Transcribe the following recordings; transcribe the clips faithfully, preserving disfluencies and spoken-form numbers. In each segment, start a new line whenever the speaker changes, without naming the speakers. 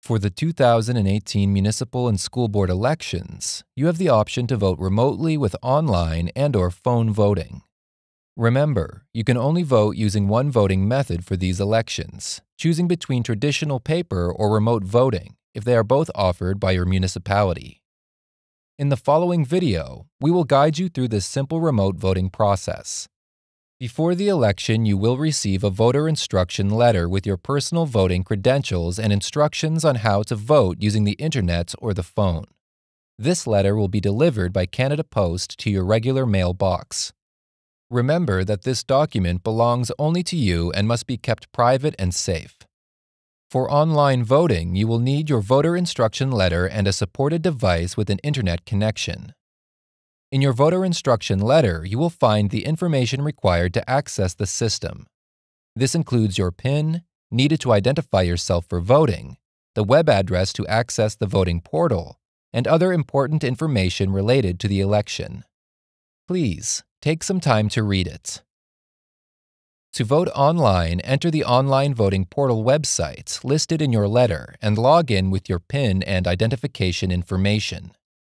For the two thousand eighteen municipal and school board elections, you have the option to vote remotely with online and/or phone voting. Remember, you can only vote using one voting method for these elections, choosing between traditional paper or remote voting if they are both offered by your municipality. In the following video, we will guide you through this simple remote voting process. Before the election, you will receive a voter instruction letter with your personal voting credentials and instructions on how to vote using the internet or the phone. This letter will be delivered by Canada Post to your regular mailbox. Remember that this document belongs only to you and must be kept private and safe. For online voting, you will need your voter instruction letter and a supported device with an internet connection. In your voter instruction letter, you will find the information required to access the system. This includes your PIN, needed to identify yourself for voting, the web address to access the voting portal, and other important information related to the election. Please take some time to read it. To vote online, enter the online voting portal website listed in your letter and log in with your PIN and identification information.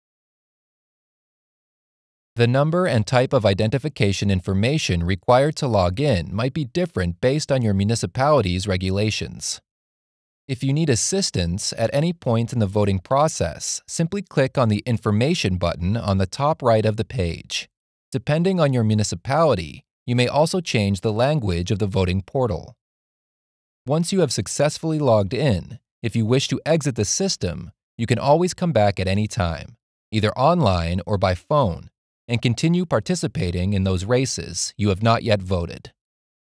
The number and type of identification information required to log in might be different based on your municipality's regulations. If you need assistance at any point in the voting process, simply click on the Information button on the top right of the page. Depending on your municipality, you may also change the language of the voting portal. Once you have successfully logged in, if you wish to exit the system, you can always come back at any time, either online or by phone, and continue participating in those races you have not yet voted.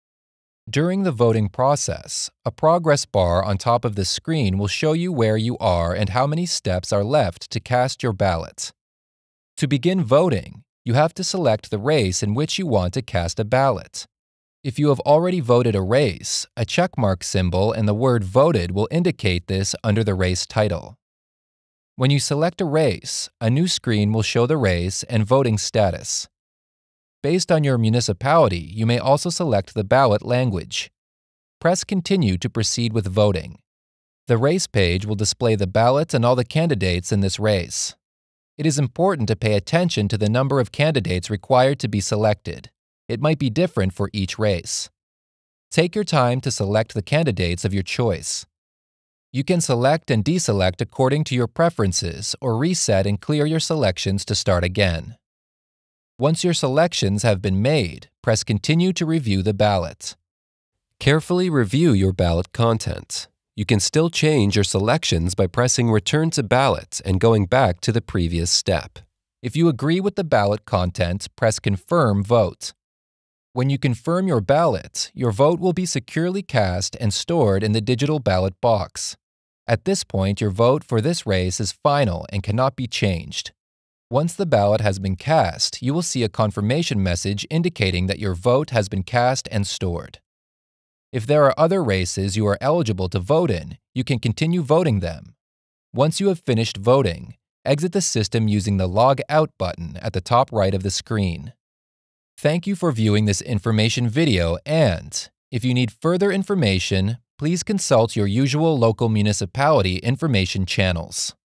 During the voting process, a progress bar on top of the screen will show you where you are and how many steps are left to cast your ballot. To begin voting, you have to select the race in which you want to cast a ballot. If you have already voted a race, a checkmark symbol and the word voted will indicate this under the race title. When you select a race, a new screen will show the race and voting status. Based on your municipality, you may also select the ballot language. Press Continue to proceed with voting. The race page will display the ballot and all the candidates in this race. It is important to pay attention to the number of candidates required to be selected. It might be different for each race. Take your time to select the candidates of your choice. You can select and deselect according to your preferences or reset and clear your selections to start again. Once your selections have been made, press Continue to review the ballot. Carefully review your ballot content. You can still change your selections by pressing Return to Ballot and going back to the previous step. If you agree with the ballot content, press Confirm Vote. When you confirm your ballot, your vote will be securely cast and stored in the digital ballot box. At this point, your vote for this race is final and cannot be changed. Once the ballot has been cast, you will see a confirmation message indicating that your vote has been cast and stored. If there are other races you are eligible to vote in, you can continue voting them. Once you have finished voting, exit the system using the Log Out button at the top right of the screen. Thank you for viewing this information video, and if you need further information, please consult your usual local municipality information channels.